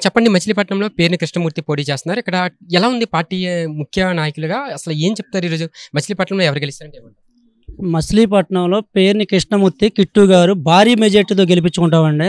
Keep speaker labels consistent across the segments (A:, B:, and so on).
A: చెప్పండి, మచిలీపట్నంలో పేర్ని కృష్ణమూర్తి పోటీ చేస్తున్నారు. ఇక్కడ ఎలా ఉంది పార్టీ ముఖ్య నాయకులుగా? అసలు ఏం చెప్తారు ఈరోజు? మచిలీపట్నంలో ఎవరు గెలుస్తారంటే ఏమంటారు?
B: మచిలీపట్నంలో పేర్ని కృష్ణమూర్తి కిట్టు గారు భారీ మెజార్టీతో గెలిపించుకుంటామండి.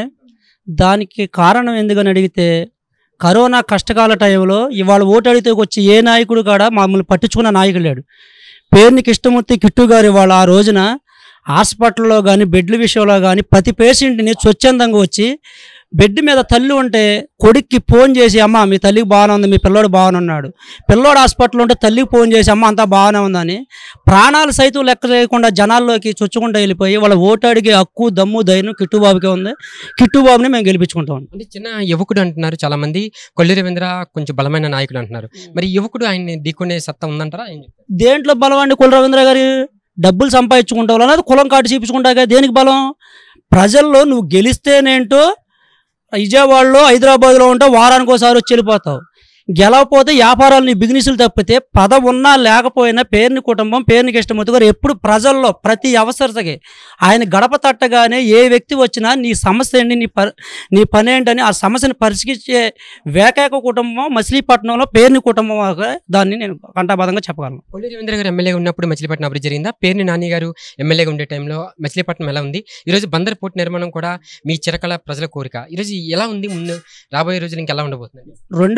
B: దానికి కారణం ఎందుకని అడిగితే, కరోనా కష్టకాల టైంలో ఇవాళ ఓటు అడిగితే వచ్చి ఏ నాయకుడు కూడా మమ్మల్ని పట్టించుకున్న నాయకుడు లేడు. పేర్ని కృష్ణమూర్తి కిట్టు గారు ఇవాళ ఆ రోజున హాస్పిటల్లో కానీ బెడ్ల విషయంలో కానీ ప్రతి పేషెంట్ని స్వచ్ఛందంగా వచ్చి బెడ్ మీద తల్లి ఉంటే కొడుక్కి ఫోన్ చేసి, అమ్మ మీ తల్లికి బాగానే ఉంది, మీ పిల్లోడు బాగానే ఉన్నాడు, పిల్లోడు హాస్పిటల్లో ఉంటే తల్లికి ఫోన్ చేసి, అమ్మ అంతా బాగానే ఉందని ప్రాణాలు సైతం లెక్క చేయకుండా జనాల్లోకి చొచ్చుకుంటూ వెళ్ళిపోయి వాళ్ళ ఓటు అడిగే హక్కు దమ్ము ధైర్యం కిట్టుబాబుకే ఉంది. కిట్టుబాబుని మేము గెలిపించుకుంటాం.
A: అంటే చిన్న యువకుడు అంటున్నారు చాలా మంది, కొల్లి రవీంద్ర కొంచెం బలమైన నాయకుడు అంటున్నారు. మరి యువకుడు ఆయన్ని ఢీకొనే సత్తా ఉందంటారా?
B: దేంట్లో బలం అండి? కొల్లి రవీంద్ర గారు డబ్బులు సంపాదించుకుంటావు అన్నది కులం కాటు చూపించుకుంటాగా. దేనికి బలం? ప్రజల్లో నువ్వు గెలిస్తేనేంటో విజయవాడలో హైదరాబాద్లో ఉంటే వారానికి ఒకసారి వచ్చి వెళ్ళిపోతావు. గెలవపోతే వ్యాపారాలని బిజినెస్లు తప్పితే పదవి ఉన్నా లేకపోయినా పేర్ని కుటుంబం పేర్ని కృష్ణమూర్తి గారు ఎప్పుడు ప్రజల్లో ప్రతి అవసరతకి ఆయన గడప తట్టగానే ఏ వ్యక్తి వచ్చినా నీ సమస్య ఏంటి, నీ పని ఏంటని ఆ సమస్యను పరిష్కరించే ఏకైక కుటుంబం మచిలీపట్నంలో పేర్ని కుటుంబం. దాన్ని నేను కంఠాబద్ధంగా చెప్పగలను.
A: కొల్లి రవీంద్ర గారు ఎమ్మెల్యేగా ఉన్నప్పుడు మచిలీపట్నం అభివృద్ధి జరిగిందా? పేర్ని నాని గారు ఎమ్మెల్యేగా ఉండే టైంలో మచిలీపట్నం ఎలా ఉంది? ఈరోజు బందర్ పోర్టు నిర్మాణం కూడా మీ చిరకల ప్రజల కోరిక. ఈరోజు ఎలా ఉంది? ముందు రాబోయే రోజులు ఇంకెలా ఉండబోతుంది?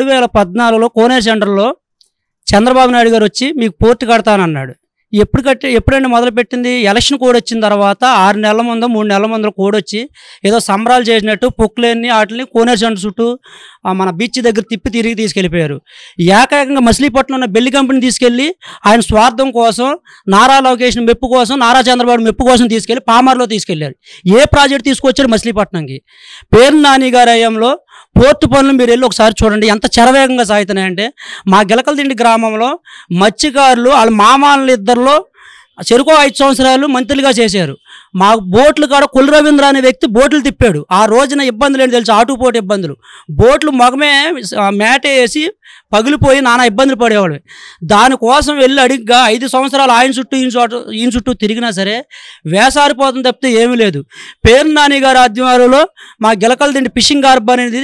B: 2014లో కోనేరు సెంటర్లో చంద్రబాబు నాయుడు గారు వచ్చి మీకు పోర్టు కడతానన్నాడు. ఎప్పుడైనా మొదలుపెట్టింది? ఎలక్షన్ కోడ్ వచ్చిన తర్వాత 6 నెలల ముందు 3 నెలల ముందు కోడ్ వచ్చి ఏదో సంబరాలు చేసినట్టు పొక్కులేని వాటిని కోనేరు సెంటర్ చుట్టూ మన బీచ్ దగ్గర తిరిగి తీసుకెళ్ళిపోయారు. ఏకంగా మచిలీపట్నంలో ఉన్న బెల్లి కంపెనీ తీసుకెళ్ళి ఆయన స్వార్థం కోసం, నారా లోకేష్ మెప్పు కోసం, నారా చంద్రబాబు మెప్పు కోసం తీసుకెళ్ళి పామర్లో తీసుకెళ్ళారు. ఏ ప్రాజెక్ట్ తీసుకొచ్చారు మచిలీపట్నంకి? పేర్ని నాని గారి హయాంలో పోర్టు పనులు మీరు వెళ్ళి ఒకసారి చూడండి ఎంత శరవేగంగా సాగుతున్నాయంటే. మా గిలకలదిండి గ్రామంలో మత్స్యకారులు వాళ్ళ మామాల ఇద్దరిలో చెరుకు 5 సంవత్సరాలు మంత్రులుగా చేశారు. మా బోట్లు కాడ కొల్లి రవీంద్ర అనే వ్యక్తి బోట్లు తిప్పాడు. ఆ రోజున ఇబ్బందులు ఏంటి తెలుసు? ఆటుపోటు ఇబ్బందులు. బోట్లు మగమే మేట వేసి పగిలిపోయి నానా ఇబ్బందులు పడేవాళ్ళు. దానికోసం వెళ్ళి అడిగ్గా 5 సంవత్సరాలు ఆయన చుట్టూ ఈయన చుట్టూ తిరిగినా సరే వేసారిపోతుంది తప్పితే ఏమీ లేదు. పేర్ని నాని గారి ఆధ్వర్యంలో మా గిలకలదిండి ఫిషింగ్ హార్బర్ అనేది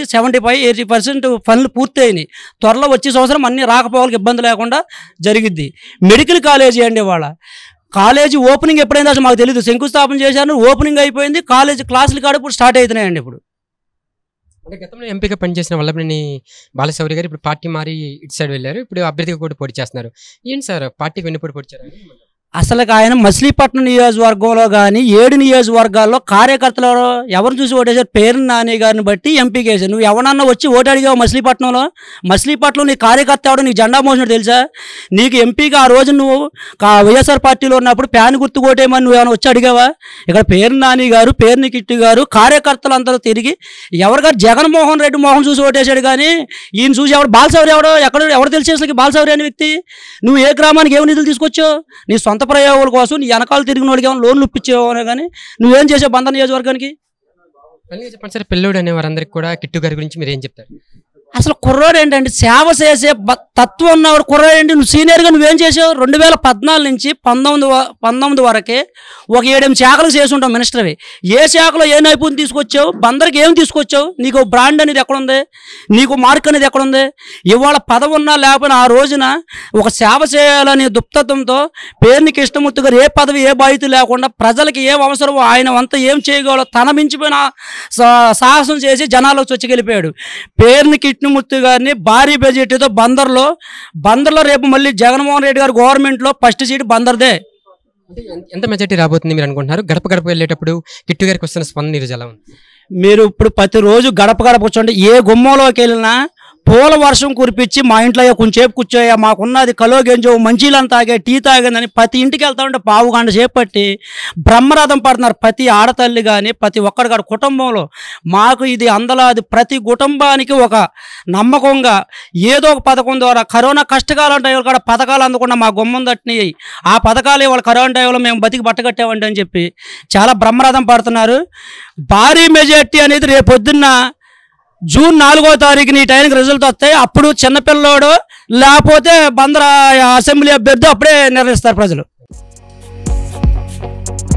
B: 75-80% పనులు పూర్తయినాయి. త్వరలో వచ్చే సంవత్సరం అన్ని రాకపోవాళ్ళకి ఇబ్బంది లేకుండా జరిగిద్ది. మెడికల్ కాలేజీ అండి, వాళ్ళ కాలేజీ ఓపెనింగ్ ఎప్పుడైందో అసలు మాకు తెలియదు. శంకుస్థాపన చేశారు, ఓపెనింగ్ అయిపోయింది, కాలేజీ క్లాసులు కాడ ఇప్పుడు స్టార్ట్ అవుతున్నాయండి. ఇప్పుడు
A: అంటే గతంలో ఎంపీగా పనిచేసిన వల్లభనేని బాలశౌరి గారు ఇప్పుడు పార్టీ మారి ఇటు సైడ్ వెళ్ళారు. ఇప్పుడు అభ్యర్థిగా కూడా పోటీ చేస్తున్నారు. ఏంటి సార్ పార్టీకి వెన్నుపోటు పొడిచారు?
B: అసలు ఆయన మచిలీపట్నం నియోజకవర్గంలో కానీ 7 నియోజకవర్గాల్లో కార్యకర్తలు ఎవరు చూసి ఓటేశారు? పేర్ని నాని గారిని బట్టి ఎంపీకి వేసారు. నువ్వు ఎవరన్నా వచ్చి ఓటు అడిగావు మచిలీపట్నంలో? మచిలీపట్నంలో నీ కార్యకర్త ఎవడో నీకు జెండా మోసినట్టు తెలుసా? నీకు ఎంపీగా ఆ రోజు నువ్వు వైఎస్ఆర్ పార్టీలో ఉన్నప్పుడు ప్యాన్ గుర్తు ఓటేయమని నువ్వు ఏమైనా వచ్చి అడిగావా? ఇక్కడ పేర్ని నాని గారు పేర్ని కిట్టు గారు కార్యకర్తలు అందరూ తిరిగి ఎవరు గారు జగన్మోహన్ రెడ్డి మోహన్ చూసి ఓటేశాడు. కానీ ఈయన చూసి ఎవడు బాలశౌరి ఎవరు తెలిసేసరికి బాలశౌరి అనే వ్యక్తి నువ్వు ఏ గ్రామానికి ఏమి నిధులు తీసుకొచ్చావు? నీ సొంత ప్రయోగాల కోసం నీ వెనకాల తిరిగిన వాడికి ఏమైనా లోన్లు ఇప్పించేవో కానీ నువ్వేం చేసావు బందర్ నియోజకవర్గానికి?
A: చెప్పండి సార్, పిల్లోడు అనే వారందరికీ కూడా కిట్టు గారి గురించి మీరు ఏం చెప్తారు?
B: అసలు కుర్రోడు ఏంటంటే సేవ చేసే తత్వం ఉన్నవాడు కుర్రోడు ఏంటి? నువ్వు సీనియర్గా నువ్వేం చేసావు? 2014 నుంచి 19 వరకే ఒక 7 శాఖలు చేసి ఉంటావు మినిస్టర్వి. ఏ శాఖలో ఏ నైపుణ్యం తీసుకొచ్చావు? బందరికి ఏం తీసుకొచ్చావు? నీకు బ్రాండ్ అనేది ఎక్కడుంది? నీకు మార్క్ అనేది ఎక్కడుంది? ఇవాళ పదవి ఉన్నా లేకపోయినా ఆ రోజున ఒక సేవ చేయాలనే దుప్తత్వంతో పేర్ని కృష్ణమూర్తి గారు ఏ పదవి ఏ బాధ్యత లేకుండా ప్రజలకి ఏం అవసరమో ఆయన అంతా ఏం చేయగలరో తన మించిపోయిన సాహసం చేసి జనాల్లో చొచ్చుకెళ్ళిపోయాడు. పేర్ని కృష్ణమూర్తి గారిని భారీ బడ్జెట్తో బందర్లో రేపు మళ్ళీ జగన్మోహన్ రెడ్డి గారు గవర్నమెంట్లో ఫస్ట్ సీట్ బందర్దే.
A: ఎంత మెజార్టీ రాబోతుంది మీరు అనుకుంటున్నారు? గడప గడప వెళ్ళేటప్పుడు కిట్టు గారికి వస్తున్న స్పందన ఈరోజు ఎలా ఉంది?
B: మీరు ఇప్పుడు ప్రతిరోజు గడప కూర్చోండి, ఏ గుమ్మంలోకి వెళ్ళినా పూల వర్షం కురిపించి మా ఇంట్లో కొంచెంసేపు కూర్చోయా, మాకున్నది కలో గెంజో మంచిలను తాగే టీ తాగేదని ప్రతి ఇంటికి వెళ్తా ఉంటే 1/2 గంట సేపు పట్టి బ్రహ్మరథం పడుతున్నారు ప్రతి ఆడతల్లి కానీ ప్రతి ఒక్కడి కుటుంబంలో. మాకు ఇది అందలాది ప్రతి కుటుంబానికి ఒక నమ్మకంగా ఏదో ఒక పథకం ద్వారా కరోనా కష్టకాలం టైంలో కూడా పథకాలు అందకుండా మా గుమ్మం తట్టినాయి. ఆ పథకాలు ఇవాళ కరోనా టైంలో మేము బతికి బట్టగట్టామండి అని చెప్పి చాలా బ్రహ్మరథం పడుతున్నారు. భారీ మెజార్టీ అనేది రేపొద్దున్న జూన్ 4వ తారీఖున ఈ టైంకి రిజల్ట్ వస్తాయి. అప్పుడు చిన్నపిల్లోడు లేకపోతే బందర్ అసెంబ్లీ అభ్యర్థి అప్పుడే నిర్ణయిస్తారు ప్రజలు.